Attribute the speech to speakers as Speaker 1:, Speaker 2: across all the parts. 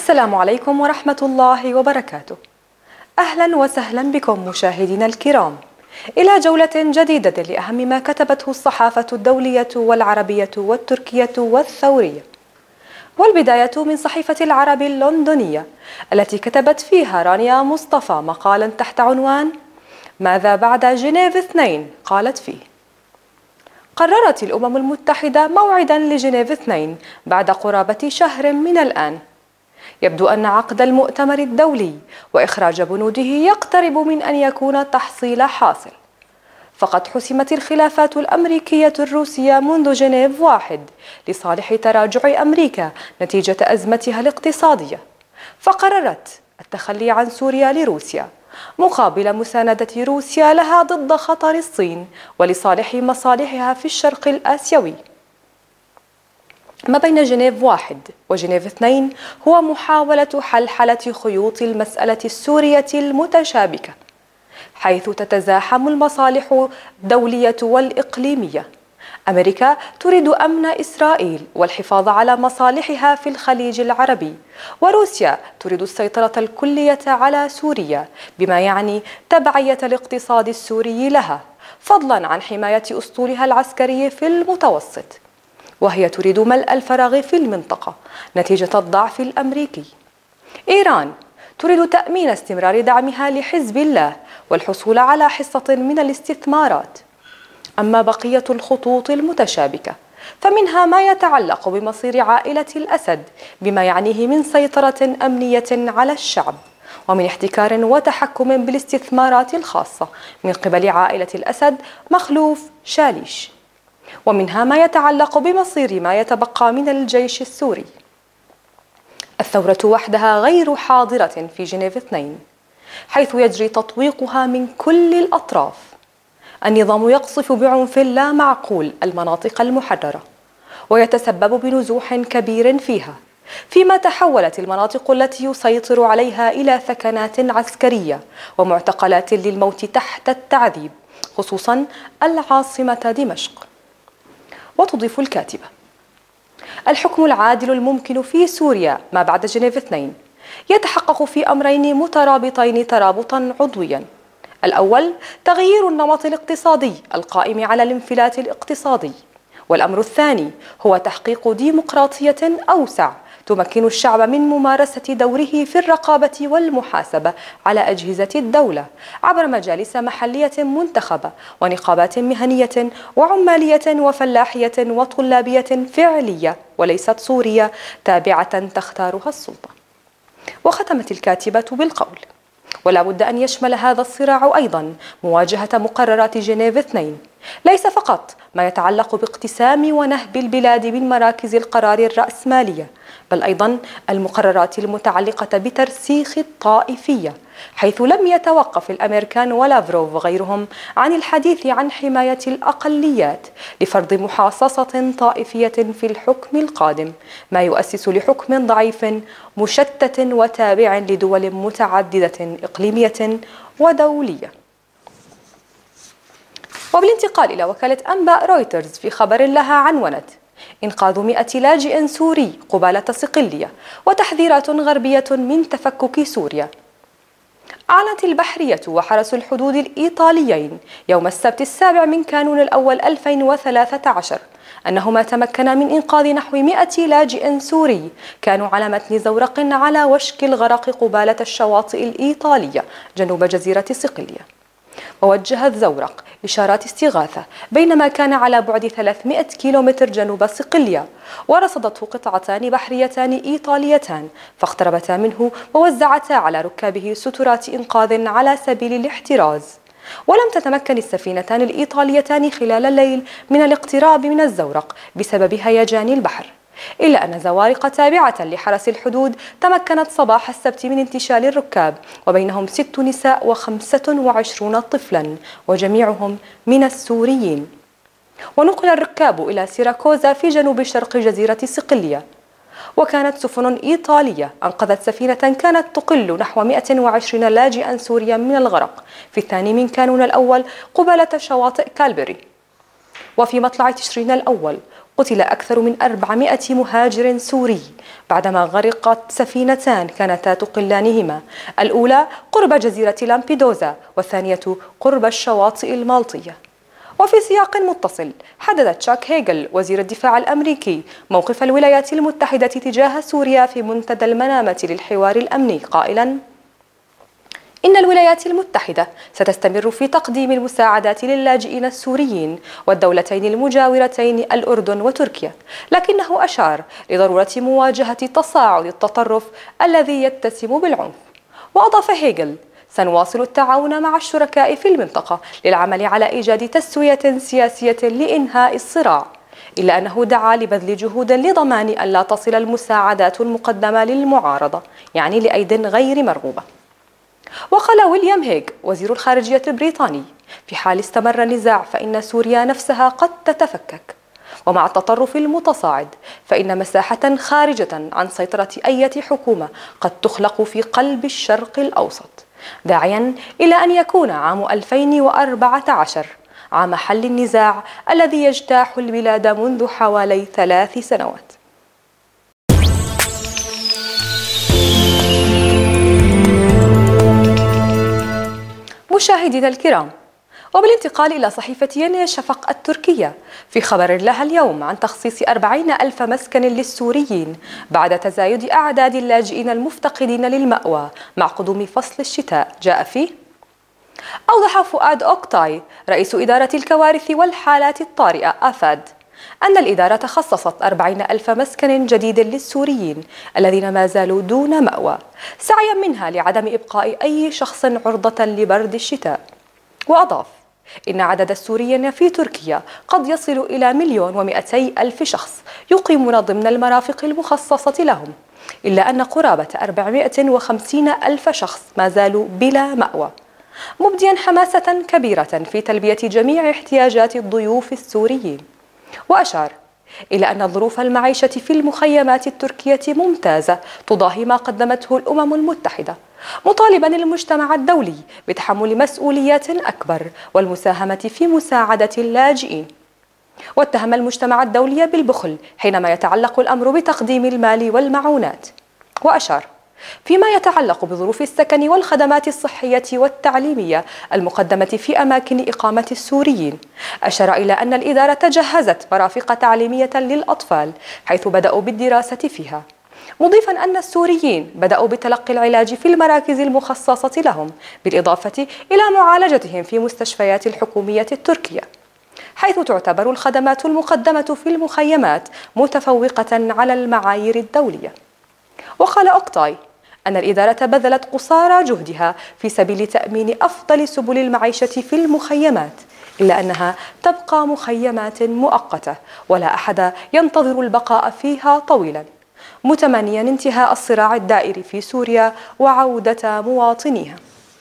Speaker 1: السلام عليكم ورحمة الله وبركاته. أهلا وسهلا بكم مشاهدينا الكرام إلى جولة جديدة لأهم ما كتبته الصحافة الدولية والعربية والتركية والثورية. والبداية من صحيفة العرب اللندنية التي كتبت فيها رانيا مصطفى مقالا تحت عنوان ماذا بعد جنيف 2؟ قالت فيه: قررت الأمم المتحدة موعدا لجنيف 2 بعد قرابة شهر من الآن. يبدو أن عقد المؤتمر الدولي وإخراج بنوده يقترب من أن يكون تحصيل حاصل، فقد حسمت الخلافات الأمريكية الروسية منذ جنيف 1 لصالح تراجع أمريكا نتيجة أزمتها الاقتصادية، فقررت التخلي عن سوريا لروسيا مقابل مساندة روسيا لها ضد خطر الصين ولصالح مصالحها في الشرق الآسيوي. ما بين جنيف 1 وجنيف 2 هو محاولة حلحلة خيوط المسألة السورية المتشابكة، حيث تتزاحم المصالح الدولية والإقليمية. أمريكا تريد أمن إسرائيل والحفاظ على مصالحها في الخليج العربي، وروسيا تريد السيطرة الكلية على سوريا بما يعني تبعية الاقتصاد السوري لها، فضلا عن حماية أسطولها العسكري في المتوسط. وهي تريد ملء الفراغ في المنطقة نتيجة الضعف الأمريكي. إيران تريد تأمين استمرار دعمها لحزب الله والحصول على حصة من الاستثمارات. أما بقية الخطوط المتشابكة فمنها ما يتعلق بمصير عائلة الأسد بما يعنيه من سيطرة أمنية على الشعب، ومن احتكار وتحكم بالاستثمارات الخاصة من قبل عائلة الأسد مخلوف شاليش، ومنها ما يتعلق بمصير ما يتبقى من الجيش السوري. الثورة وحدها غير حاضرة في جنيف 2، حيث يجري تطويقها من كل الأطراف. النظام يقصف بعنف لا معقول المناطق المحررة ويتسبب بنزوح كبير فيها، فيما تحولت المناطق التي يسيطر عليها إلى ثكنات عسكرية ومعتقلات للموت تحت التعذيب، خصوصا العاصمة دمشق. وتضيف الكاتبة: الحكم العادل الممكن في سوريا ما بعد جنيف 2 يتحقق في أمرين مترابطين ترابطا عضويا. الأول تغيير النمط الاقتصادي القائم على الانفلات الاقتصادي، والأمر الثاني هو تحقيق ديمقراطية أوسع تمكن الشعب من ممارسة دوره في الرقابة والمحاسبة على أجهزة الدولة عبر مجالس محلية منتخبة ونقابات مهنية وعمالية وفلاحية وطلابية فعلية وليست صورية تابعة تختارها السلطة. وختمت الكاتبة بالقول: ولا بد أن يشمل هذا الصراع أيضا مواجهة مقررات جنيف 2، ليس فقط ما يتعلق باقتسام ونهب البلاد من مراكز القرار الرأسمالية، بل أيضا المقررات المتعلقة بترسيخ الطائفية، حيث لم يتوقف الأمريكان ولافروف وغيرهم عن الحديث عن حماية الأقليات لفرض محاصصة طائفية في الحكم القادم، ما يؤسس لحكم ضعيف مشتت وتابع لدول متعددة إقليمية ودولية. وبالانتقال إلى وكالة أنباء رويترز في خبر لها عنونت: إنقاذ 100 لاجئ سوري قبالة صقلية وتحذيرات غربية من تفكك سوريا. أعلنت البحرية وحرس الحدود الإيطاليين يوم السبت 7 من كانون الأول 2013 أنهما تمكنا من إنقاذ نحو 100 لاجئ سوري كانوا على متن زورق على وشك الغرق قبالة الشواطئ الإيطالية جنوب جزيرة صقلية. ووجهت زورق إشارات استغاثة بينما كان على بعد 300 كيلومتر جنوب صقلية، ورصدته قطعتان بحريتان إيطاليتان فاقتربتا منه ووزعتا على ركابه سترات إنقاذ على سبيل الاحتراز. ولم تتمكن السفينتان الإيطاليتان خلال الليل من الاقتراب من الزورق بسبب هيجان البحر، إلا أن زوارق تابعة لحرس الحدود تمكنت صباح السبت من انتشال الركاب، وبينهم 6 نساء و25 طفلا وجميعهم من السوريين. ونقل الركاب إلى سيراكوزا في جنوب شرق جزيرة صقلية. وكانت سفن إيطالية أنقذت سفينة كانت تقل نحو 120 لاجئا سوريا من الغرق في 2 من كانون الأول قبالة شواطئ كالبري. وفي مطلع تشرين الأول قتل أكثر من 400 مهاجر سوري بعدما غرقت سفينتان كانتا تقلانهما، الأولى قرب جزيرة لامبيدوزا والثانية قرب الشواطئ المالطية. وفي سياق متصل حدد تشاك هيغل وزير الدفاع الأمريكي موقف الولايات المتحدة تجاه سوريا في منتدى المنامة للحوار الأمني قائلا: إن الولايات المتحدة ستستمر في تقديم المساعدات للاجئين السوريين والدولتين المجاورتين الأردن وتركيا، لكنه أشار لضرورة مواجهة تصاعد التطرف الذي يتسم بالعنف. وأضاف هيغل: سنواصل التعاون مع الشركاء في المنطقة للعمل على إيجاد تسوية سياسية لإنهاء الصراع، إلا أنه دعا لبذل جهود لضمان أن لا تصل المساعدات المقدمة للمعارضة، يعني لأيد غير مرغوبة. وقال ويليام هيغ وزير الخارجية البريطاني: في حال استمر النزاع فإن سوريا نفسها قد تتفكك، ومع التطرف المتصاعد فإن مساحة خارجة عن سيطرة أي حكومة قد تخلق في قلب الشرق الأوسط، داعيا إلى أن يكون عام 2014 عام حل النزاع الذي يجتاح البلاد منذ حوالي 3 سنوات. مشاهدينا الكرام، وبالانتقال إلى صحيفة يناير الشفق التركية، في خبر لها اليوم عن تخصيص 40,000 مسكن للسوريين بعد تزايد أعداد اللاجئين المفتقدين للمأوى مع قدوم فصل الشتاء، جاء فيه: أوضح فؤاد أوكتاي رئيس إدارة الكوارث والحالات الطارئة آفاد أن الإدارة خصصت 40,000 مسكن جديد للسوريين الذين ما زالوا دون مأوى، سعيا منها لعدم إبقاء أي شخص عرضة لبرد الشتاء. وأضاف: إن عدد السوريين في تركيا قد يصل إلى 1,200,000 شخص يقيمون ضمن المرافق المخصصة لهم، إلا أن قرابة 450,000 شخص ما زالوا بلا مأوى، مبديا حماسة كبيرة في تلبية جميع احتياجات الضيوف السوريين. وأشار إلى أن ظروف المعيشة في المخيمات التركية ممتازة تضاهي ما قدمته الأمم المتحدة، مطالبا المجتمع الدولي بتحمل مسؤوليات أكبر والمساهمة في مساعدة اللاجئين. واتهم المجتمع الدولي بالبخل حينما يتعلق الأمر بتقديم المال والمعونات. وأشار فيما يتعلق بظروف السكن والخدمات الصحية والتعليمية المقدمة في أماكن إقامة السوريين، أشار إلى أن الإدارة جهزت مرافق تعليمية للأطفال حيث بدأوا بالدراسة فيها، مضيفا أن السوريين بدأوا بتلقي العلاج في المراكز المخصصة لهم، بالإضافة إلى معالجتهم في مستشفيات الحكومية التركية، حيث تعتبر الخدمات المقدمة في المخيمات متفوقة على المعايير الدولية. وقال أوكتاي أن الإدارة بذلت قصارى جهدها في سبيل تأمين أفضل سبل المعيشة في المخيمات، إلا أنها تبقى مخيمات مؤقتة ولا أحد ينتظر البقاء فيها طويلا، متمنيا انتهاء الصراع الدائر في سوريا وعودة مواطنيها.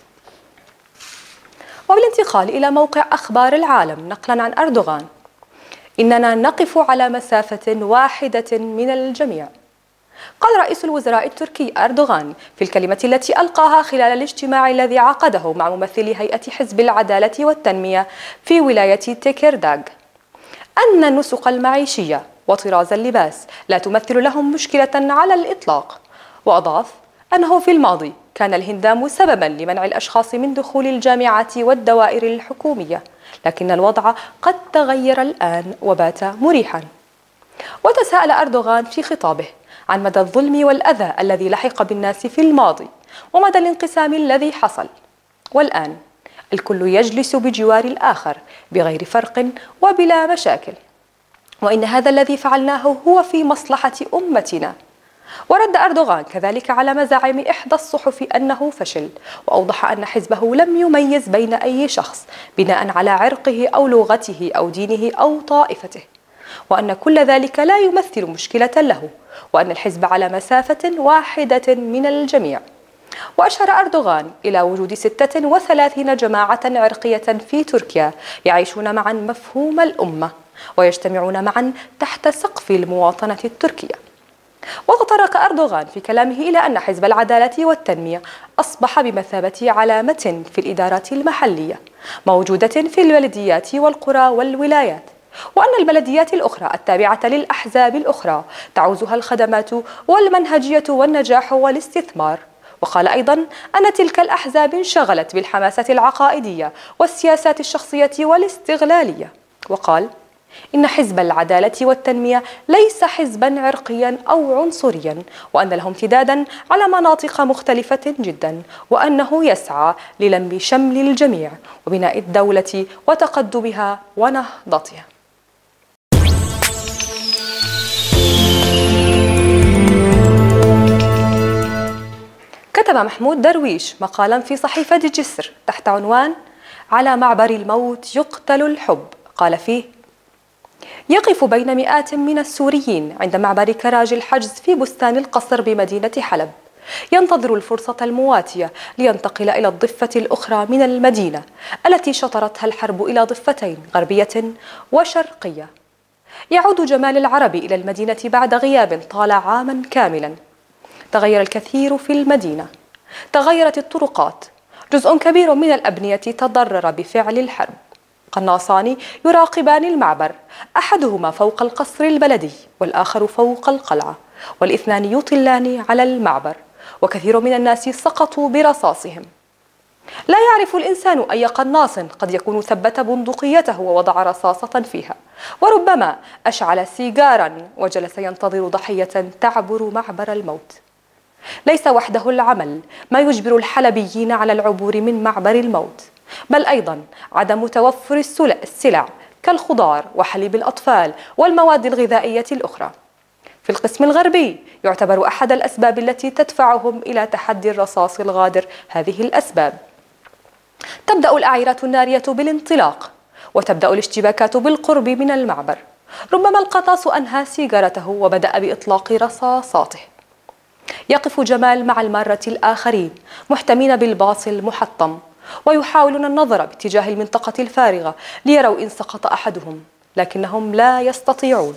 Speaker 1: وبالانتقال إلى موقع أخبار العالم نقلا عن أردوغان: إننا نقف على مسافة واحدة من الجميع. قال رئيس الوزراء التركي أردوغان في الكلمة التي ألقاها خلال الاجتماع الذي عقده مع ممثلي هيئة حزب العدالة والتنمية في ولاية تيكيرداغ أن النسق المعيشية وطراز اللباس لا تمثل لهم مشكلة على الإطلاق. وأضاف أنه في الماضي كان الهندام سببا لمنع الأشخاص من دخول الجامعات والدوائر الحكومية، لكن الوضع قد تغير الآن وبات مريحا. وتساءل أردوغان في خطابه عن مدى الظلم والأذى الذي لحق بالناس في الماضي ومدى الانقسام الذي حصل، والآن الكل يجلس بجوار الآخر بغير فرق وبلا مشاكل، وإن هذا الذي فعلناه هو في مصلحة أمتنا. ورد أردوغان كذلك على مزاعم إحدى الصحف أنه فشل، وأوضح أن حزبه لم يميز بين أي شخص بناء على عرقه أو لغته أو دينه أو طائفته، وأن كل ذلك لا يمثل مشكلة له، وأن الحزب على مسافة واحدة من الجميع. وأشار أردوغان إلى وجود 36 جماعة عرقية في تركيا يعيشون معا مفهوم الأمة ويجتمعون معا تحت سقف المواطنة التركية. وتطرق أردوغان في كلامه إلى أن حزب العدالة والتنمية أصبح بمثابة علامة في الإدارات المحلية موجودة في البلديات والقرى والولايات، وأن البلديات الأخرى التابعة للأحزاب الأخرى تعوزها الخدمات والمنهجية والنجاح والاستثمار. وقال أيضا أن تلك الأحزاب انشغلت بالحماسة العقائدية والسياسات الشخصية والاستغلالية. وقال إن حزب العدالة والتنمية ليس حزبا عرقيا أو عنصريا، وأن له امتدادا على مناطق مختلفة جدا، وأنه يسعى للم شمل الجميع وبناء الدولة وتقدمها ونهضتها. كتب محمود درويش مقالا في صحيفة جسر تحت عنوان على معبر الموت يقتل الحب. قال فيه: يقف بين مئات من السوريين عند معبر كراج الحجز في بستان القصر بمدينة حلب، ينتظر الفرصة المواتية لينتقل إلى الضفة الأخرى من المدينة التي شطرتها الحرب إلى ضفتين غربية وشرقية. يعود جمال العربي إلى المدينة بعد غياب طال عاما كاملا. تغير الكثير في المدينة، تغيرت الطرقات، جزء كبير من الأبنية تضرر بفعل الحرب. قناصان يراقبان المعبر، أحدهما فوق القصر البلدي والآخر فوق القلعة، والاثنان يطلان على المعبر، وكثير من الناس سقطوا برصاصهم. لا يعرف الإنسان أي قناص قد يكون ثبت بندقيته ووضع رصاصة فيها، وربما أشعل سيجارا وجلس ينتظر ضحية تعبر معبر الموت. ليس وحده العمل ما يجبر الحلبيين على العبور من معبر الموت، بل أيضا عدم توفر السلع كالخضار وحليب الأطفال والمواد الغذائية الأخرى. في القسم الغربي يعتبر أحد الأسباب التي تدفعهم إلى تحدي الرصاص الغادر هذه الأسباب. تبدأ الأعيرة النارية بالانطلاق، وتبدأ الاشتباكات بالقرب من المعبر. ربما القناص أنهى سيجارته وبدأ بإطلاق رصاصاته. يقف جمال مع المارة الآخرين محتمين بالباص المحطم، ويحاولون النظر باتجاه المنطقة الفارغة ليروا إن سقط أحدهم، لكنهم لا يستطيعون.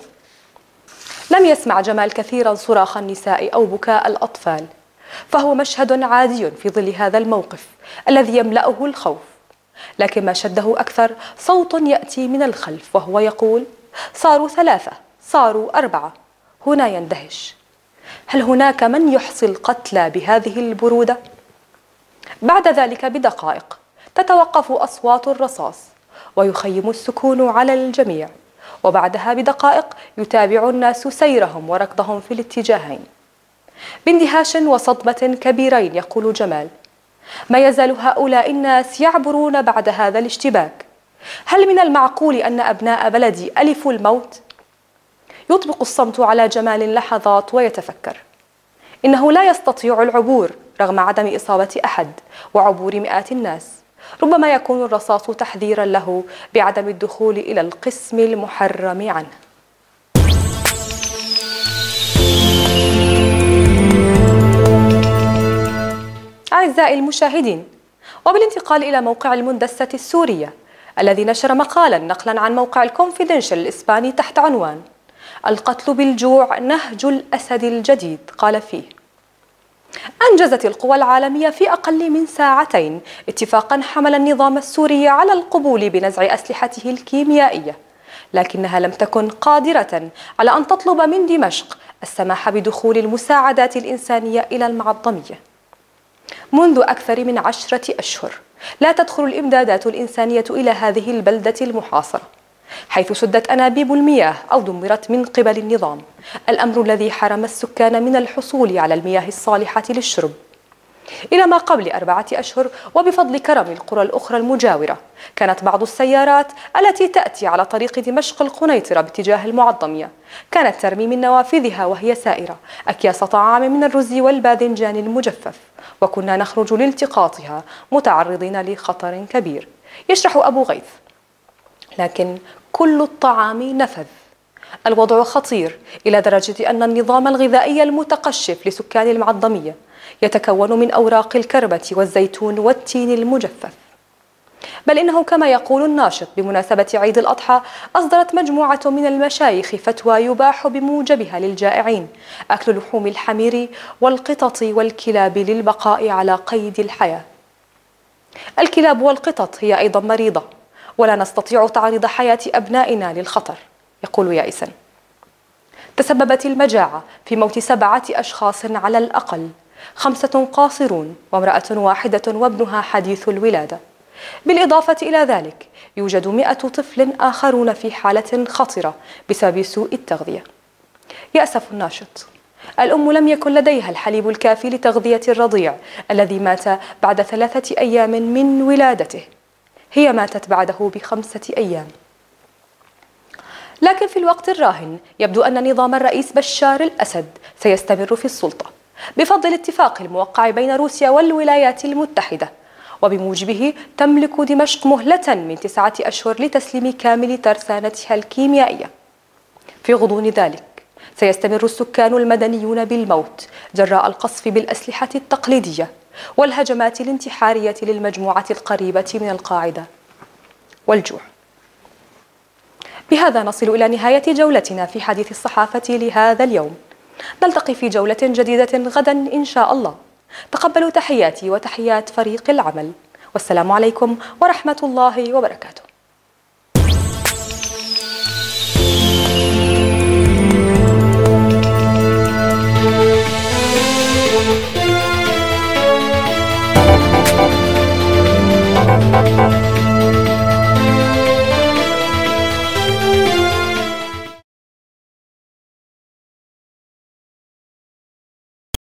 Speaker 1: لم يسمع جمال كثيرا صراخ النساء أو بكاء الأطفال، فهو مشهد عادي في ظل هذا الموقف الذي يملأه الخوف. لكن ما شده أكثر صوت يأتي من الخلف وهو يقول: صاروا 3، صاروا 4. هنا يندهش. هل هناك من يحصي القتلى بهذه البرودة؟ بعد ذلك بدقائق تتوقف أصوات الرصاص ويخيم السكون على الجميع، وبعدها بدقائق يتابع الناس سيرهم وركضهم في الاتجاهين. باندهاش وصدمة كبيرين يقول جمال: ما يزال هؤلاء الناس يعبرون بعد هذا الاشتباك؟ هل من المعقول أن أبناء بلدي ألفوا الموت؟ يطبق الصمت على جمال لحظات ويتفكر. إنه لا يستطيع العبور رغم عدم إصابة أحد وعبور مئات الناس. ربما يكون الرصاص تحذيرا له بعدم الدخول إلى القسم المحرم عنه. أعزائي المشاهدين، وبالانتقال إلى موقع المندسة السورية الذي نشر مقالا نقلا عن موقع الكونفيدنشال الإسباني تحت عنوان القتل بالجوع نهج الأسد الجديد. قال فيه: أنجزت القوى العالمية في أقل من ساعتين اتفاقا حمل النظام السوري على القبول بنزع أسلحته الكيميائية، لكنها لم تكن قادرة على أن تطلب من دمشق السماح بدخول المساعدات الإنسانية إلى المعظمية. منذ أكثر من 10 أشهر لا تدخل الإمدادات الإنسانية إلى هذه البلدة المحاصرة، حيث سدت أنابيب المياه أو دمرت من قبل النظام، الأمر الذي حرم السكان من الحصول على المياه الصالحة للشرب. إلى ما قبل 4 أشهر وبفضل كرم القرى الأخرى المجاورة، كانت بعض السيارات التي تأتي على طريق دمشق القنيطرة باتجاه المعظمية كانت ترمي من نوافذها وهي سائرة أكياس طعام من الرز والباذنجان المجفف، وكنا نخرج لالتقاطها متعرضين لخطر كبير. يشرح أبو غيث: لكن كل الطعام نفذ. الوضع خطير إلى درجة أن النظام الغذائي المتقشف لسكان المعظمية يتكون من أوراق الكربة والزيتون والتين المجفف. بل إنه كما يقول الناشط بمناسبة عيد الأضحى، أصدرت مجموعة من المشايخ فتوى يباح بموجبها للجائعين أكل لحوم الحمير والقطط والكلاب للبقاء على قيد الحياة. الكلاب والقطط هي أيضا مريضة، ولا نستطيع تعريض حياة أبنائنا للخطر، يقول يائسا. تسببت المجاعة في موت 7 أشخاص على الأقل، 5 قاصرون وامرأة واحدة وابنها حديث الولادة. بالإضافة إلى ذلك يوجد 100 طفل آخرون في حالة خطرة بسبب سوء التغذية. يأسف الناشط: الأم لم يكن لديها الحليب الكافي لتغذية الرضيع الذي مات بعد 3 أيام من ولادته، هي ماتت بعده ب5 أيام. لكن في الوقت الراهن يبدو أن نظام الرئيس بشار الأسد سيستمر في السلطة بفضل الاتفاق الموقع بين روسيا والولايات المتحدة، وبموجبه تملك دمشق مهلة من 9 أشهر لتسليم كامل ترسانتها الكيميائية. في غضون ذلك سيستمر السكان المدنيون بالموت جراء القصف بالأسلحة التقليدية والهجمات الانتحارية للمجموعة القريبة من القاعدة والجوع. بهذا نصل إلى نهاية جولتنا في حديث الصحافة لهذا اليوم. نلتقي في جولة جديدة غدا إن شاء الله. تقبلوا تحياتي وتحيات فريق العمل، والسلام عليكم ورحمة الله وبركاته.